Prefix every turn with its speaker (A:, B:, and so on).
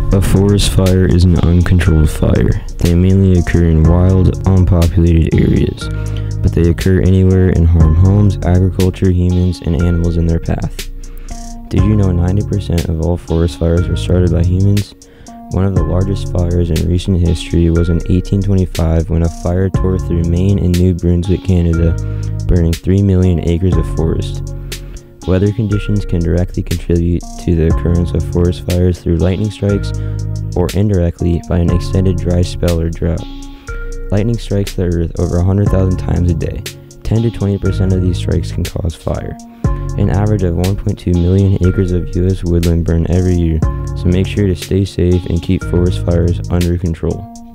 A: A forest fire is an uncontrolled fire. They mainly occur in wild, unpopulated areas, but they occur anywhere and harm homes, agriculture, humans, and animals in their path. Did you know 90% of all forest fires were started by humans? One of the largest fires in recent history was in 1825 when a fire tore through Maine and New Brunswick, Canada, burning 3 million acres of forest. Weather conditions can directly contribute to the occurrence of forest fires through lightning strikes, or indirectly by an extended dry spell or drought. Lightning strikes the earth over 100,000 times a day. 10 to 20% of these strikes can cause fire. An average of 1.2 million acres of U.S. woodland burn every year, so make sure to stay safe and keep forest fires under control.